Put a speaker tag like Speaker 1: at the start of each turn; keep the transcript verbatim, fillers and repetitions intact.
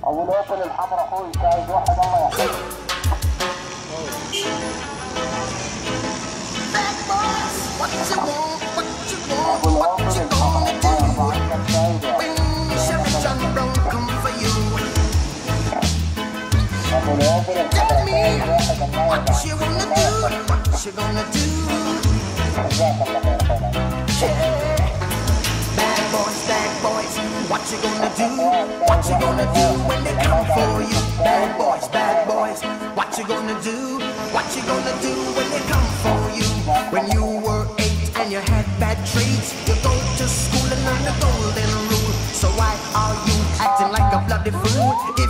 Speaker 1: ابو الوطن الحمراء اخوي عايز واحد الله يحفظك.
Speaker 2: Bad boys, what you want, what you want, what you gonna do when Chevy John Brown come for you? Tell me what you gonna do, what you gonna do? Yeah. Bad boys, bad boys, what you gonna do? What you gonna do when they come for you? Bad boys, bad boys, what you gonna do? What you gonna do when they come for you? When you were eight and you had bad traits, you go to school and learn the golden rule. So why are you acting like a bloody fool?